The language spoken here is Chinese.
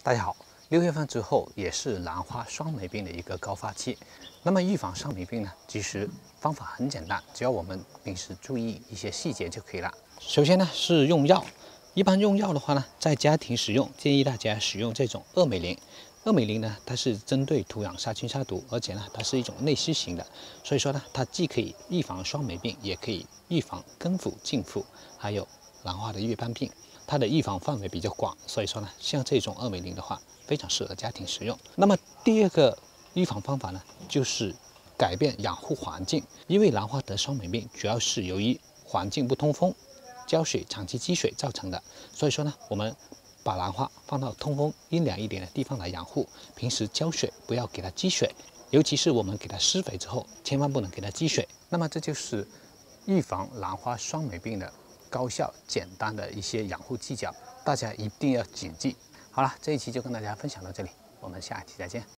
大家好，6月份之后也是兰花霜霉病的一个高发期。那么预防霜霉病呢，其实方法很简单，只要我们平时注意一些细节就可以了。首先呢是用药，一般用药的话呢，在家庭使用，建议大家使用这种恶美林。恶美林呢，它是针对土壤杀菌杀毒，而且呢，它是一种内湿型的，所以说呢，它既可以预防霜霉病，也可以预防根腐、茎腐，还有兰花的叶斑病。它的预防范围比较广，所以说呢，像这种恶美林的话，非常适合家庭使用。那么第二个预防方法呢，就是改变养护环境。因为兰花得霜霉病，主要是由于环境不通风、浇水长期积水造成的。所以说呢，我们把兰花放到通风、阴凉一点的地方来养护。平时浇水不要给它积水，尤其是我们给它施肥之后，千万不能给它积水。那么这就是预防兰花霜霉病的高效简单的一些养护技巧，大家一定要谨记。好了，这一期就跟大家分享到这里，我们下一期再见。